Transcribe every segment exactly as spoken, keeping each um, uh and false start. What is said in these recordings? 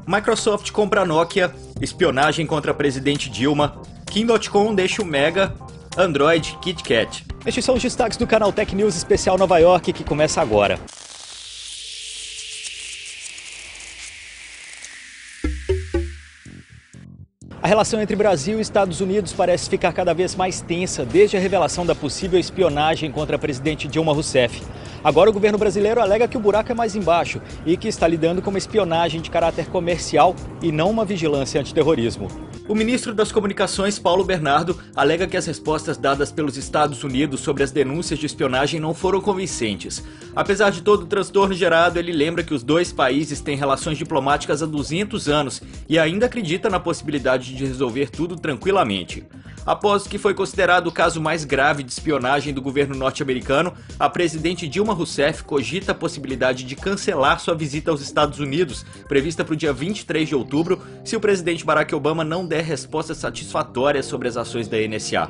Microsoft compra a Nokia, espionagem contra a presidente Dilma, Kim ponto com deixa o Mega, Android KitKat. Estes são os destaques do canal Tech News Especial Nova York, que começa agora. A relação entre Brasil e Estados Unidos parece ficar cada vez mais tensa desde a revelação da possível espionagem contra a presidente Dilma Rousseff. Agora o governo brasileiro alega que o buraco é mais embaixo e que está lidando com uma espionagem de caráter comercial e não uma vigilância antiterrorismo. O ministro das Comunicações, Paulo Bernardo, alega que as respostas dadas pelos Estados Unidos sobre as denúncias de espionagem não foram convincentes. Apesar de todo o transtorno gerado, ele lembra que os dois países têm relações diplomáticas há duzentos anos e ainda acredita na possibilidade de resolver tudo tranquilamente. Após o que foi considerado o caso mais grave de espionagem do governo norte-americano, a presidente Dilma Rousseff cogita a possibilidade de cancelar sua visita aos Estados Unidos, prevista para o dia vinte e três de outubro, se o presidente Barack Obama não der respostas satisfatórias sobre as ações da N S A.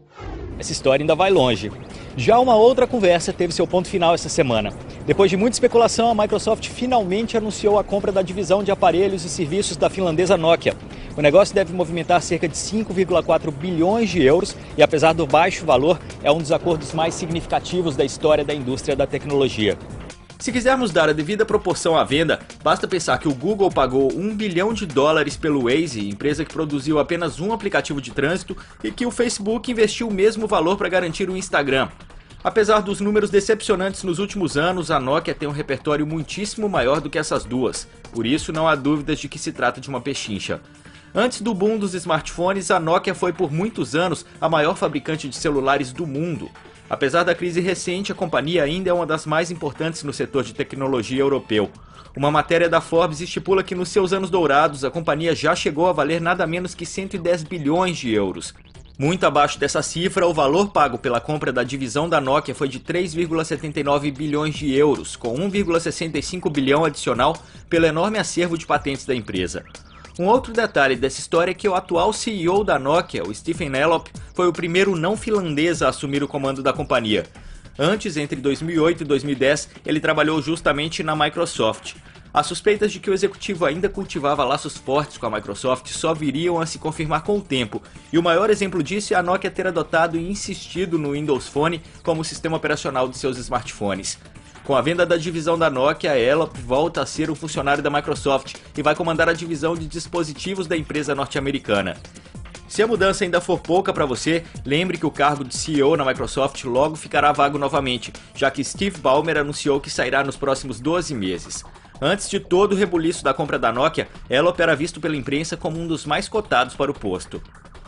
Essa história ainda vai longe. Já uma outra conversa teve seu ponto final essa semana. Depois de muita especulação, a Microsoft finalmente anunciou a compra da divisão de aparelhos e serviços da finlandesa Nokia. O negócio deve movimentar cerca de cinco vírgula quatro bilhões de euros e, apesar do baixo valor, é um dos acordos mais significativos da história da indústria da tecnologia. Se quisermos dar a devida proporção à venda, basta pensar que o Google pagou um bilhão de dólares pelo Waze, empresa que produziu apenas um aplicativo de trânsito, e que o Facebook investiu o mesmo valor para garantir o Instagram. Apesar dos números decepcionantes nos últimos anos, a Nokia tem um repertório muitíssimo maior do que essas duas. Por isso, não há dúvidas de que se trata de uma pechincha. Antes do boom dos smartphones, a Nokia foi por muitos anos a maior fabricante de celulares do mundo. Apesar da crise recente, a companhia ainda é uma das mais importantes no setor de tecnologia europeu. Uma matéria da Forbes estipula que nos seus anos dourados a companhia já chegou a valer nada menos que cento e dez bilhões de euros. Muito abaixo dessa cifra, o valor pago pela compra da divisão da Nokia foi de três vírgula setenta e nove bilhões de euros, com um vírgula sessenta e cinco bilhão adicional pelo enorme acervo de patentes da empresa. Um outro detalhe dessa história é que o atual C E O da Nokia, o Stephen Elop, foi o primeiro não finlandês a assumir o comando da companhia. Antes, entre dois mil e oito e dois mil e dez, ele trabalhou justamente na Microsoft. As suspeitas de que o executivo ainda cultivava laços fortes com a Microsoft só viriam a se confirmar com o tempo, e o maior exemplo disso é a Nokia ter adotado e insistido no Windows Phone como sistema operacional de seus smartphones. Com a venda da divisão da Nokia, a Elop volta a ser um funcionário da Microsoft e vai comandar a divisão de dispositivos da empresa norte-americana. Se a mudança ainda for pouca para você, lembre que o cargo de C E O na Microsoft logo ficará vago novamente, já que Steve Ballmer anunciou que sairá nos próximos doze meses. Antes de todo o rebuliço da compra da Nokia, Elop era visto pela imprensa como um dos mais cotados para o posto.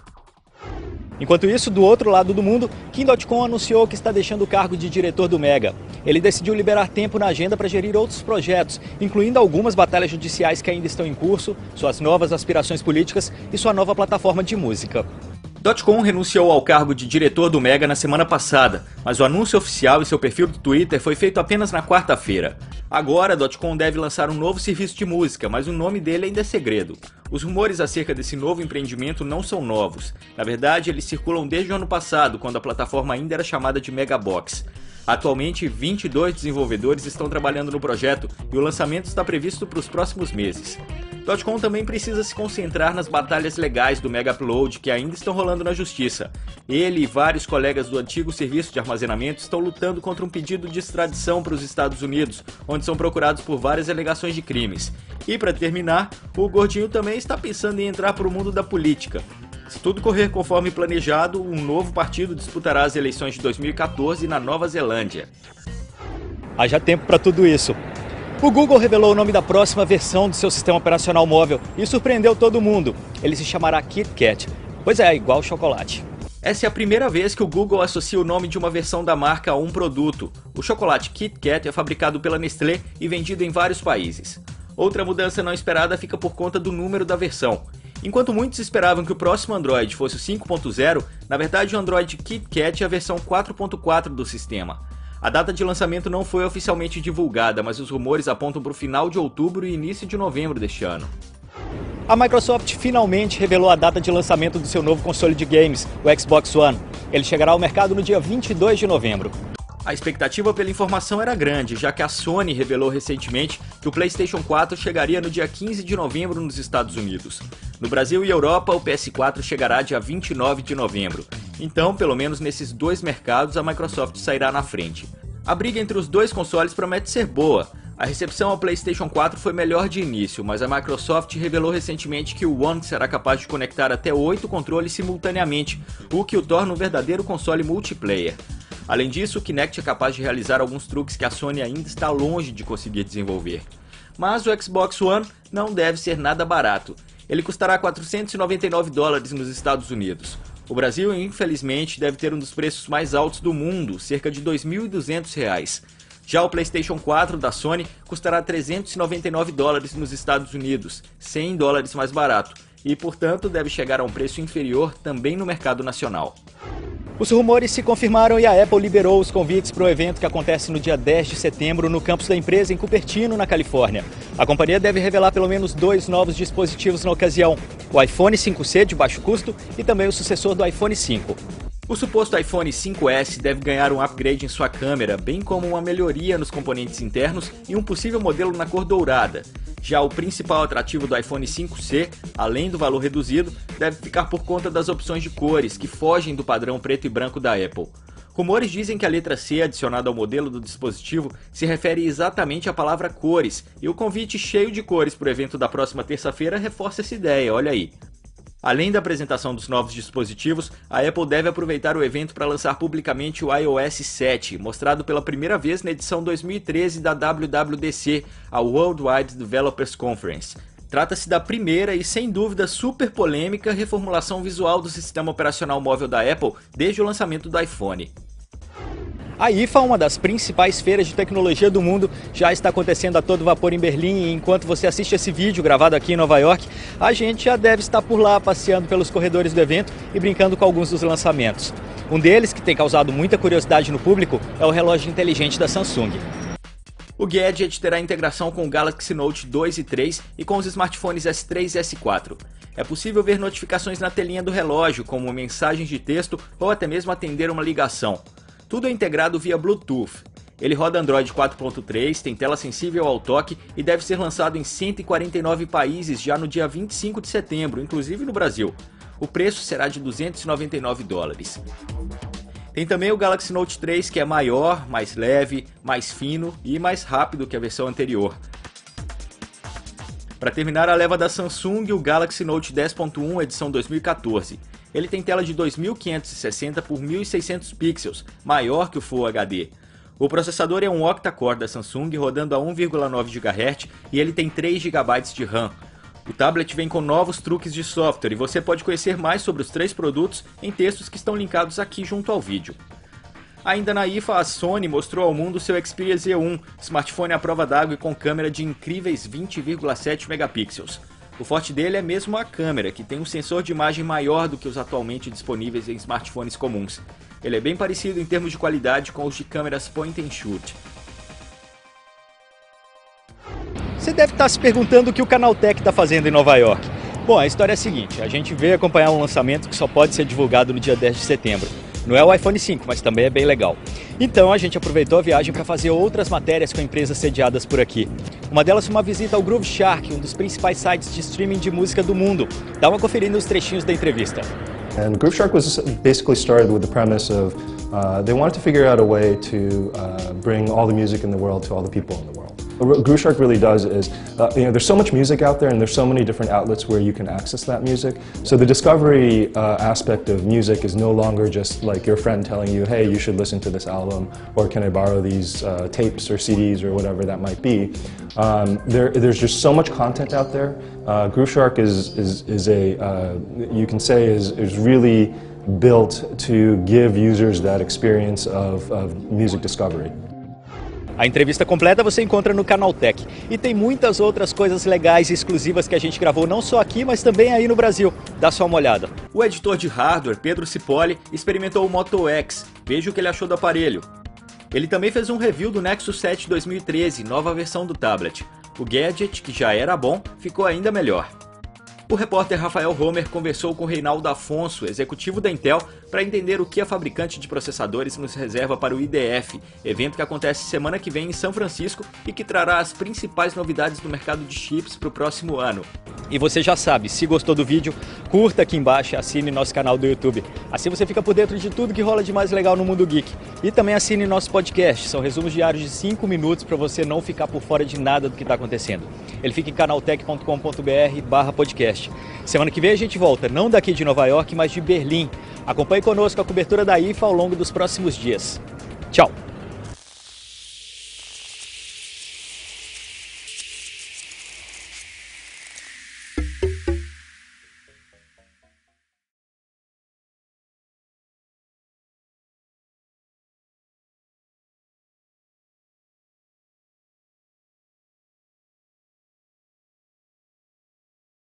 Enquanto isso, do outro lado do mundo, Kim ponto com anunciou que está deixando o cargo de diretor do Mega. Ele decidiu liberar tempo na agenda para gerir outros projetos, incluindo algumas batalhas judiciais que ainda estão em curso, suas novas aspirações políticas e sua nova plataforma de música. .com renunciou ao cargo de diretor do Mega na semana passada, mas o anúncio oficial em seu perfil do Twitter foi feito apenas na quarta-feira. Agora, .com deve lançar um novo serviço de música, mas o nome dele ainda é segredo. Os rumores acerca desse novo empreendimento não são novos. Na verdade, eles circulam desde o ano passado, quando a plataforma ainda era chamada de Megabox. Atualmente, vinte e dois desenvolvedores estão trabalhando no projeto e o lançamento está previsto para os próximos meses. .com também precisa se concentrar nas batalhas legais do Mega Upload que ainda estão rolando na justiça. Ele e vários colegas do antigo serviço de armazenamento estão lutando contra um pedido de extradição para os Estados Unidos, onde são procurados por várias alegações de crimes. E para terminar, o Gordinho também está pensando em entrar para o mundo da política. Se tudo correr conforme planejado, um novo partido disputará as eleições de dois mil e quatorze na Nova Zelândia. Haja tempo para tudo isso. O Google revelou o nome da próxima versão do seu sistema operacional móvel e surpreendeu todo mundo. Ele se chamará KitKat. Pois é, igual chocolate. Essa é a primeira vez que o Google associa o nome de uma versão da marca a um produto. O chocolate KitKat é fabricado pela Nestlé e vendido em vários países. Outra mudança não esperada fica por conta do número da versão. Enquanto muitos esperavam que o próximo Android fosse o cinco ponto zero, na verdade o Android KitKat é a versão quatro ponto quatro do sistema. A data de lançamento não foi oficialmente divulgada, mas os rumores apontam para o final de outubro e início de novembro deste ano. A Microsoft finalmente revelou a data de lançamento do seu novo console de games, o Xbox One. Ele chegará ao mercado no dia vinte e dois de novembro. A expectativa pela informação era grande, já que a Sony revelou recentemente que o PlayStation quatro chegaria no dia quinze de novembro nos Estados Unidos. No Brasil e Europa, o P S quatro chegará dia vinte e nove de novembro. Então, pelo menos nesses dois mercados, a Microsoft sairá na frente. A briga entre os dois consoles promete ser boa. A recepção ao PlayStation quatro foi melhor de início, mas a Microsoft revelou recentemente que o One será capaz de conectar até oito controles simultaneamente, o que o torna um verdadeiro console multiplayer. Além disso, o Kinect é capaz de realizar alguns truques que a Sony ainda está longe de conseguir desenvolver. Mas o Xbox One não deve ser nada barato. Ele custará quatrocentos e noventa e nove dólares nos Estados Unidos. O Brasil, infelizmente, deve ter um dos preços mais altos do mundo, cerca de dois mil e duzentos reais. Já o PlayStation quatro da Sony custará trezentos e noventa e nove dólares nos Estados Unidos, cem dólares mais barato, e portanto deve chegar a um preço inferior também no mercado nacional. Os rumores se confirmaram e a Apple liberou os convites para o evento que acontece no dia dez de setembro no campus da empresa em Cupertino, na Califórnia. A companhia deve revelar pelo menos dois novos dispositivos na ocasião, o iPhone cinco C de baixo custo e também o sucessor do iPhone cinco. O suposto iPhone cinco S deve ganhar um upgrade em sua câmera, bem como uma melhoria nos componentes internos e um possível modelo na cor dourada. Já o principal atrativo do iPhone cinco C, além do valor reduzido, deve ficar por conta das opções de cores, que fogem do padrão preto e branco da Apple. Rumores dizem que a letra C adicionada ao modelo do dispositivo se refere exatamente à palavra cores, e o convite cheio de cores para o evento da próxima terça-feira reforça essa ideia, olha aí. Além da apresentação dos novos dispositivos, a Apple deve aproveitar o evento para lançar publicamente o iOS sete, mostrado pela primeira vez na edição dois mil e treze da W W D C, a Worldwide Developers Conference. Trata-se da primeira e, sem dúvida, super polêmica reformulação visual do sistema operacional móvel da Apple desde o lançamento do iPhone. A I F A, uma das principais feiras de tecnologia do mundo, já está acontecendo a todo vapor em Berlim e enquanto você assiste esse vídeo gravado aqui em Nova York, a gente já deve estar por lá passeando pelos corredores do evento e brincando com alguns dos lançamentos. Um deles, que tem causado muita curiosidade no público, é o relógio inteligente da Samsung. O gadget terá integração com o Galaxy Note dois e três e com os smartphones S três e S quatro. É possível ver notificações na telinha do relógio, como mensagens de texto ou até mesmo atender uma ligação. Tudo é integrado via Bluetooth. Ele roda Android quatro ponto três, tem tela sensível ao toque e deve ser lançado em cento e quarenta e nove países já no dia vinte e cinco de setembro, inclusive no Brasil. O preço será de duzentos e noventa e nove dólares. Tem também o Galaxy Note três, que é maior, mais leve, mais fino e mais rápido que a versão anterior. Para terminar a leva da Samsung, o Galaxy Note dez ponto um edição dois mil e quatorze. Ele tem tela de dois mil quinhentos e sessenta por mil e seiscentos pixels, maior que o Full H D. O processador é um octa-core da Samsung rodando a um vírgula nove gigahertz e ele tem três gigabytes de RAM. O tablet vem com novos truques de software e você pode conhecer mais sobre os três produtos em textos que estão linkados aqui junto ao vídeo. Ainda na I F A, a Sony mostrou ao mundo seu Xperia Z um, smartphone à prova d'água e com câmera de incríveis vinte vírgula sete megapixels. O forte dele é mesmo a câmera, que tem um sensor de imagem maior do que os atualmente disponíveis em smartphones comuns. Ele é bem parecido em termos de qualidade com os de câmeras point and shoot. Você deve estar se perguntando o que o Canaltech está fazendo em Nova York. Bom, a história é a seguinte, a gente veio acompanhar um lançamento que só pode ser divulgado no dia dez de setembro. Não é o iPhone cinco, mas também é bem legal. Então a gente aproveitou a viagem para fazer outras matérias com empresas sediadas por aqui. Uma delas foi uma visita ao Groove Shark, um dos principais sites de streaming de música do mundo. Dá uma conferida nos trechinhos da entrevista. And Groove Shark was basically started with the premise of uh, they wanted to figure out a way to uh, bring all the music in the world to all the people in the world. What Groove Shark really does is, uh, you know, there's so much music out there and there's so many different outlets where you can access that music. So the discovery uh, aspect of music is no longer just like your friend telling you, hey, you should listen to this album, or can I borrow these uh, tapes or C Ds or whatever that might be. Um, there, there's just so much content out there. Uh, Groove Shark is, is, is a, uh, you can say, is, is really built to give users that experience of, of music discovery. A entrevista completa você encontra no Canaltech. E tem muitas outras coisas legais e exclusivas que a gente gravou não só aqui, mas também aí no Brasil. Dá só uma olhada. O editor de hardware, Pedro Cipolle, experimentou o Moto X. Veja o que ele achou do aparelho. Ele também fez um review do Nexus sete dois mil e treze, nova versão do tablet. O gadget, que já era bom, ficou ainda melhor. O repórter Rafael Homer conversou com Reinaldo Afonso, executivo da Intel, para entender o que a fabricante de processadores nos reserva para o I D F, evento que acontece semana que vem em São Francisco e que trará as principais novidades do mercado de chips para o próximo ano. E você já sabe, se gostou do vídeo, curta aqui embaixo e assine nosso canal do YouTube. Assim você fica por dentro de tudo que rola de mais legal no mundo geek. E também assine nosso podcast, são resumos diários de cinco minutos para você não ficar por fora de nada do que está acontecendo. Ele fica em canaltech ponto com ponto br barra podcast. Semana que vem a gente volta, não daqui de Nova York, mas de Berlim. Acompanhe conosco a cobertura da I F A ao longo dos próximos dias. Tchau!